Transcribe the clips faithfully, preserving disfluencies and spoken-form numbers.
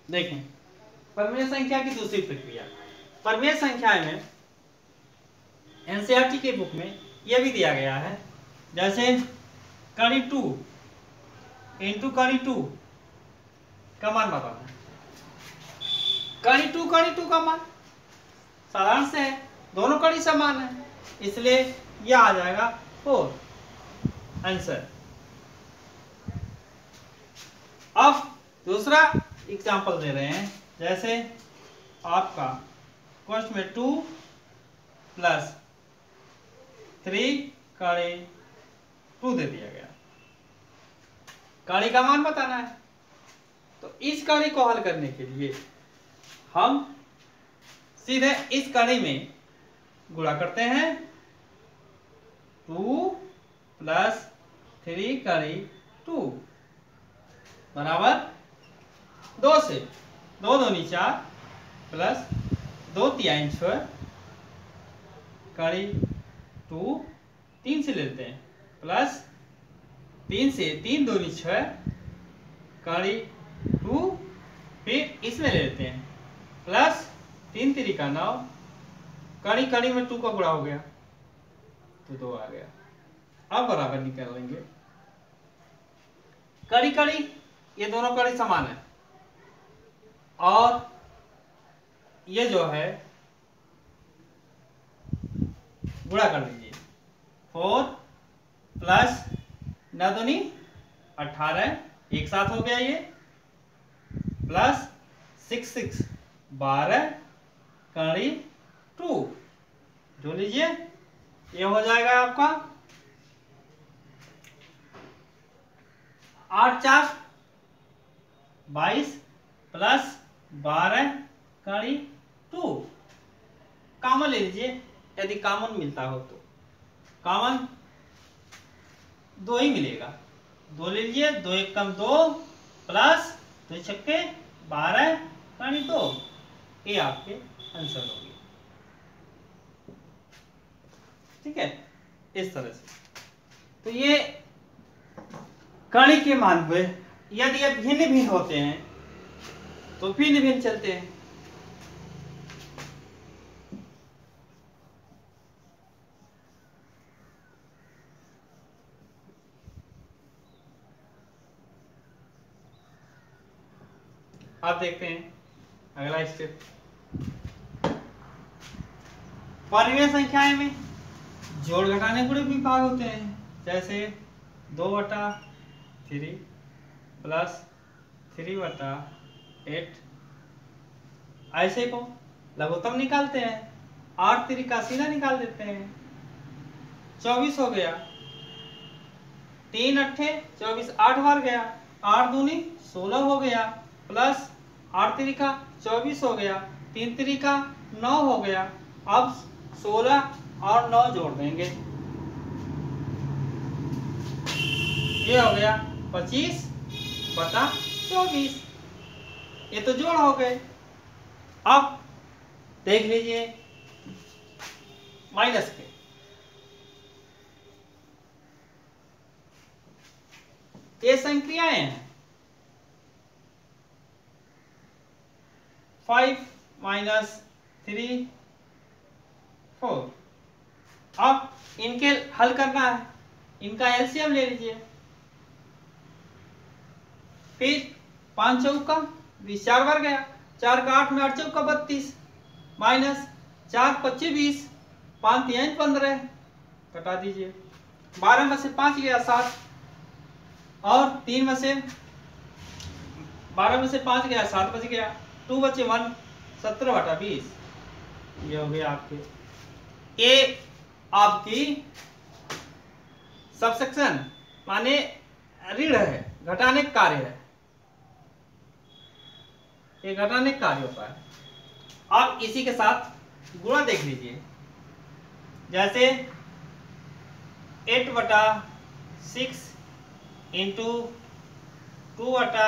देखें परिमेय संख्या की दूसरी प्रक्रिया। परिमेय संख्या में एनसीईआरटी के बुक में यह भी दिया गया है, जैसे कड़ी टू इंटू कड़ी टू का मान बताना है। कड़ी टू कड़ी टू का मान साधारण से है, दोनों कड़ी समान है, इसलिए यह आ जाएगा फोर आंसर। अब दूसरा एग्जांपल दे रहे हैं, जैसे आपका क्वेश्चन में टू प्लस थ्री कड़ी टू दे दिया गया, कड़ी का मान बताना है। तो इस कड़ी को हल करने के लिए हम सीधे इस कड़ी में गुणा करते हैं, टू प्लस थ्री कड़ी टू बराबर दो से दो दूनी चार प्लस दो तिहाई छः कड़ी टू तीन से लेते हैं प्लस तीन से तीन दूनी छः कड़ी टू फिर इसमें लेते हैं प्लस तीन तिरी का नौ कड़ी कड़ी में टू का गुणा हो गया तो दो आ गया। अब बराबर निकाल लेंगे, कड़ी कड़ी ये दोनों कड़ी समान है और ये जो है गुणा कर लीजिए, फोर प्लस नौ दूनी अठारह एक साथ हो गया ये, प्लस सिक्स सिक्स बारह कड़ी टू जो लीजिए, ये हो जाएगा आपका आठ चार बाईस प्लस बारह कड़ी टू। कॉमन ले लीजिए, यदि कॉमन मिलता हो तो कॉमन दो ही मिलेगा, दो ले लीजिए, दो एक कम दो प्लस दो छक्के बारह कड़ी दो, ये आपके आंसर हो गए। ठीक है, इस तरह से तो ये कड़ी के मान हुए। यदि ये भिन्न भिन्न होते हैं तो भिन्न भिन्न चलते हैं। आप देखते हैं अगला स्टेप, परिमेय संख्याएं में जोड़ घटाने गुणे भी भाग होते हैं, जैसे दो बटा थ्री प्लस थ्री बटा एट, ऐसे को लघुत्तम निकालते हैं, आठ थ्री का सीधा निकाल देते हैं, चौबीस हो गया, तीन अट्ठे चौबीस आठ बार गया, आठ दूनी सोलह हो गया, प्लस आठ थ्री का चौबीस हो गया, तीन थ्री का नौ हो गया। अब सोलह और नौ जोड़ देंगे, ये हो गया पच्चीस बटा चौबीस, ये तो जोड़ हो गए। अब देख लीजिए माइनस के, ये संख्याएं हैं, फाइव माइनस थ्री फोर। अब इनके हल करना है, इनका एलसीएम ले लीजिए, फिर पांच चौका बीस चार बार गया, चार का आठ में आठ चौका बत्तीस माइनस चार पच्चीस बीस, पांच तीन पंद्रह कटा दीजिए, बारह में से पांच गया सात और तीन में से बारह में से पांच गया सात बच गया, टू बचे वन, सत्रह बटा बीस, ये हो गया आपके। ए आपकी सबसेक्शन माने ऋण है, घटाने का कार्य है, ये घटाने का कार्य होता है। अब इसी के साथ गुणा देख लीजिए, जैसे एट बटा सिक्स इंटू टू बटा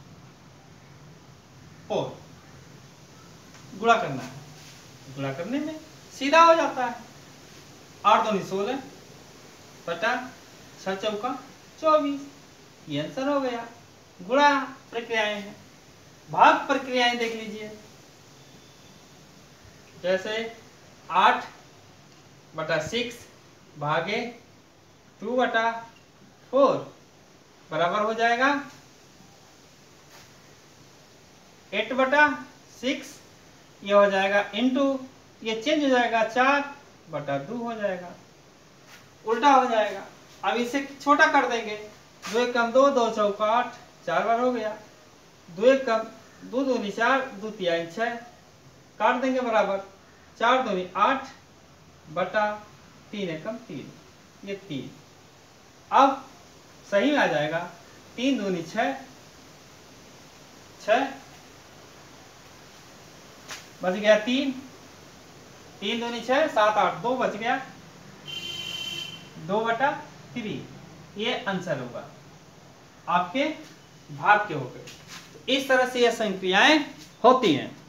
फोर गुणा करना है, गुणा करने में सीधा हो जाता है, आठ दूनी सोलह बटा छह चौका चौबीस, ये आंसर हो गया। गुणा प्रक्रियाएं हैं, भाग प्रक्रियाएं देख लीजिए। जैसे आठ बटा सिक्स भागे टू बटा फोर बराबर हो जाएगा एट बटा सिक्स, ये हो जाएगा इंटू, ये चेंज हो जाएगा चार बटा दो हो जाएगा, उल्टा हो जाएगा। अब इसे छोटा कर देंगे, दो एक कम दो, दो चौका आठ, चार बार हो गया, दो एक कम दो दूनी चार, दो तिहाई छः, काट देंगे बराबर, चार दूनी आठ बटा तीन एकम तीन, ये तीन। अब सही में आ जाएगा तीन दूनी छः, छः बच गया तीन, तीन दूनी छः, सात आठ, दो बच गया, दो बटा थ्री, ये आंसर होगा आपके भाग के हो गए। इस तरह से ये संक्रियाएं होती हैं।